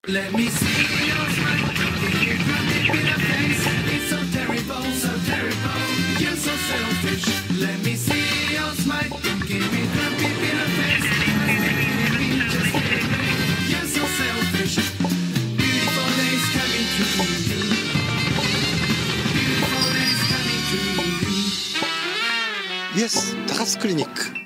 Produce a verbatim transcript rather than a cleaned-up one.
Let me see your smile, give me crumpy in the face. It's so terrible, so terrible. You're so selfish. Let me see your smile, give me crumpy in the face. Just kidding me. You're so selfish. Beautiful days coming to you. Beautiful days coming to you. Yes, teraz klinik.